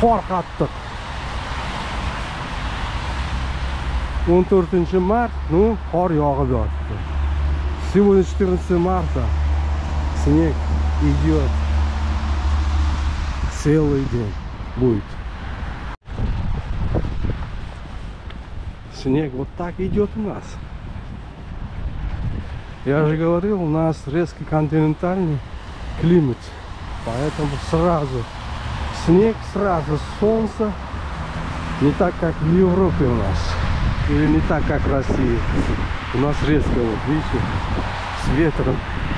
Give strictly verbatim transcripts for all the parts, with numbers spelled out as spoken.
qor qattiq. o'n to'rtinchi mart, ну, qor yog'ib yotdi. Сегодня четырнадцатое марта. Снег идет целый день будет. Снег вот так идет у нас. Я же говорил, у нас резко континентальный климат, поэтому сразу снег, сразу солнце, не так как в Европе у нас, или не так как в России. У нас резко, вот видите, с ветром.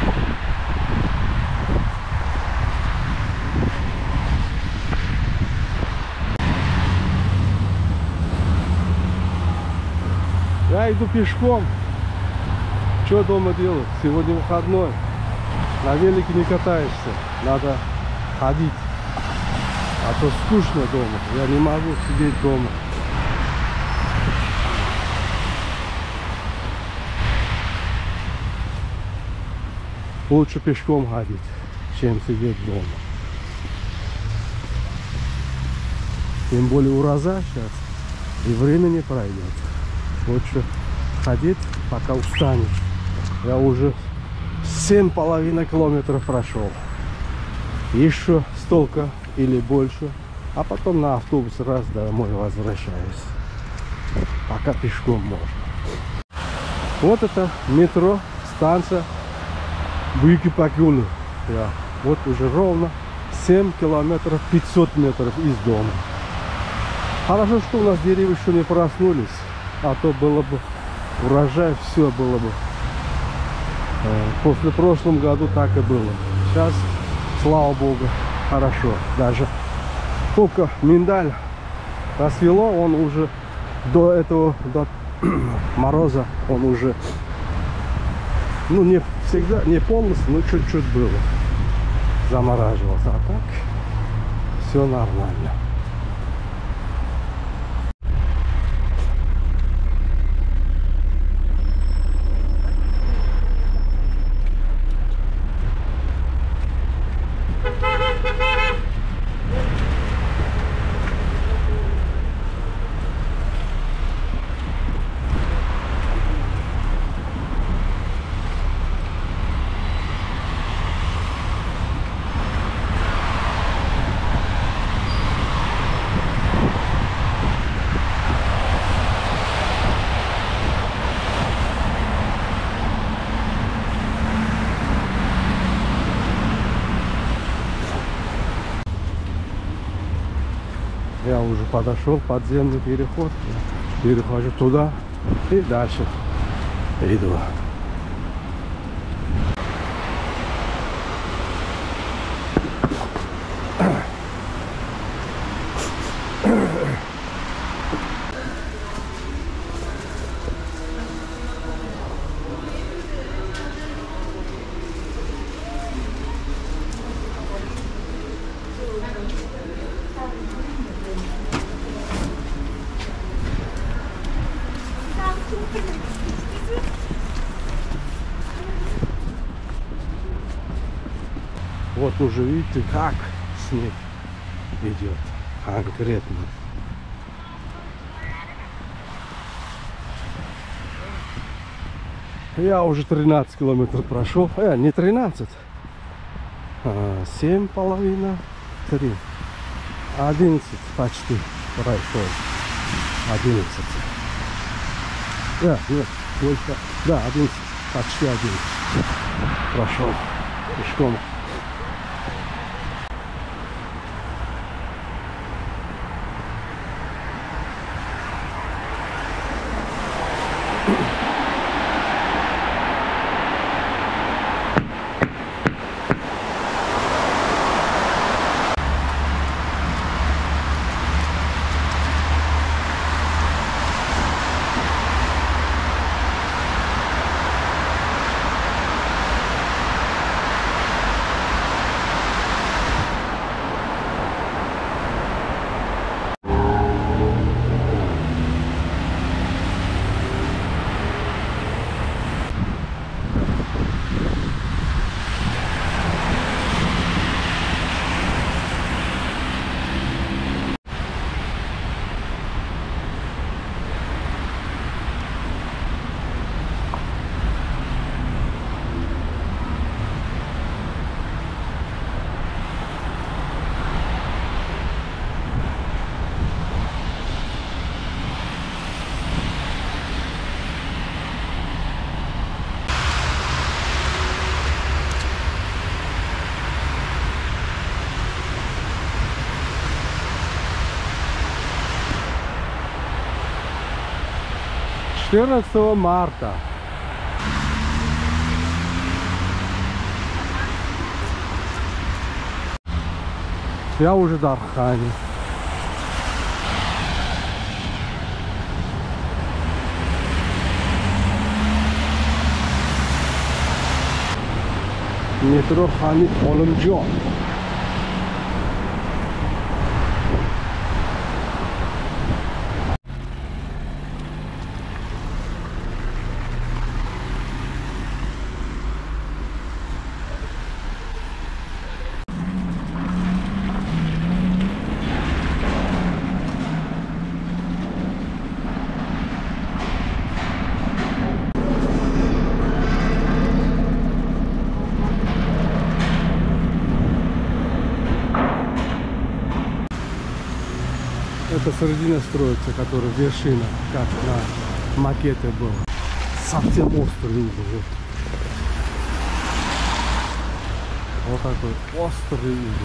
Я иду пешком. Что дома делать? Сегодня выходной. На велике не катаешься. Надо ходить. А то скучно дома. Я не могу сидеть дома. Лучше пешком ходить, чем сидеть дома. Тем более урожай сейчас. И время не пройдет. Лучше ходить, пока устанешь. Я уже семь половиной километров прошел. Еще столько или больше. А потом на автобус раз домой возвращаюсь. Пока пешком можно. Вот это метро, станция Бюйки-Пакюлы. Я вот уже ровно семь километров пятьсот метров из дома. Хорошо, что у нас деревья еще не проснулись. А то было бы урожай, все было бы. После прошлом году так и было. Сейчас, слава богу, хорошо. Даже только миндаль расцвело, он уже до этого, до мороза, он уже, ну, не всегда, не полностью, но чуть-чуть было. Замораживался. А так все нормально. Я уже подошел, подземный переход. Перехожу туда и дальше иду. Вот уже видите, как снег идет конкретно. Я уже тринадцать километров прошел. Э, не тринадцать. А, семь половина. Три. Одиннадцать почти прошел. Одиннадцать. Да, нет, больше. Да, одиннадцать. Почти одиннадцать. Прошел пешком. четырнадцатого марта. Я уже в Дархане. Метро Хамид Олимджон. Это середина строится, которая вершина, как на макете было. Совсем острый угол. Вот такой острый угол.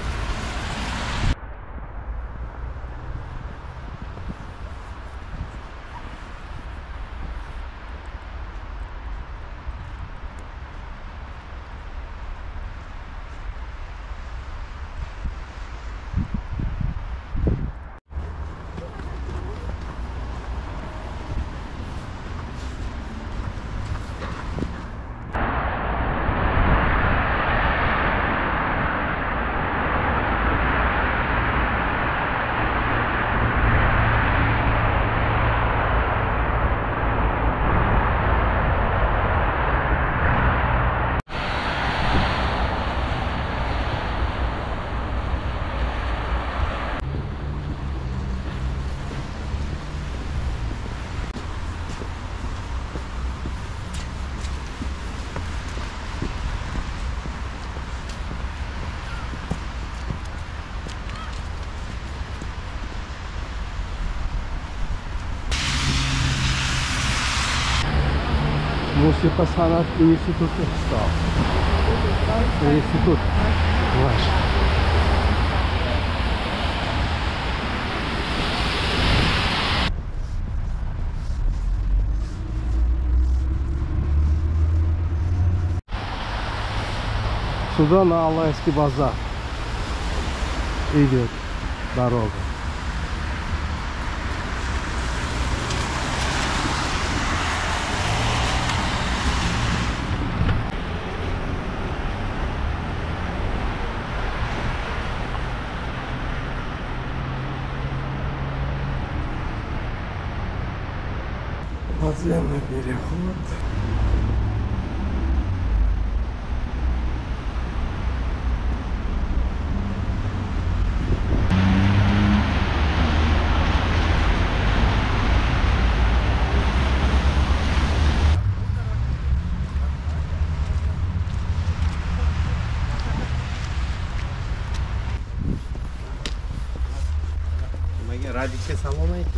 Мусипа санат институты встал. Институт ваш. Сюда на Алайский базар идет дорога. Подземный переход. Radikse salona etti.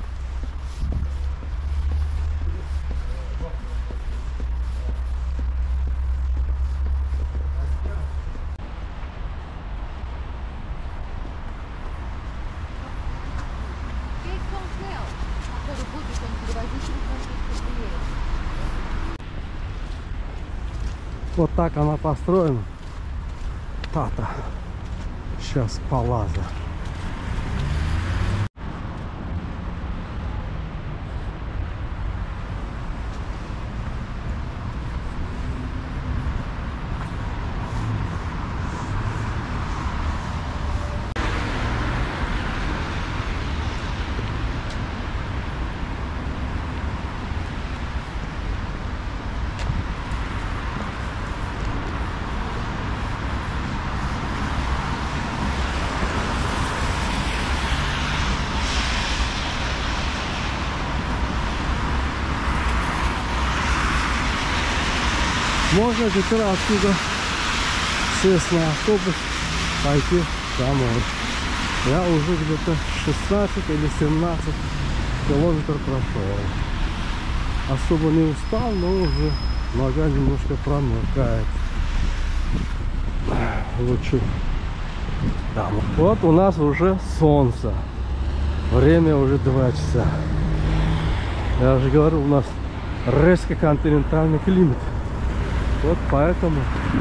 Вот так она построена. Тата. Сейчас Палаза. Можно теперь отсюда сесть на автобус, пойти домой. Я уже где-то шестнадцать или семнадцать километров прошел. Особо не устал, но уже нога немножко промокает. Лучше домой. Вот у нас уже солнце. Время уже два часа. Я же говорю, у нас резко континентальный климат. Вот поэтому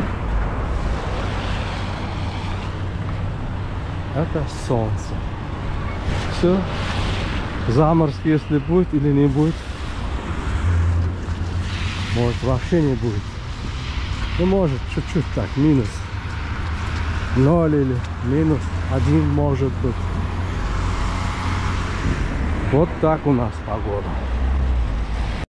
это солнце. Все. Заморозки, если будет или не будет, может вообще не будет. Ну может чуть-чуть так, минус ноль или минус один может быть. Вот так у нас погода.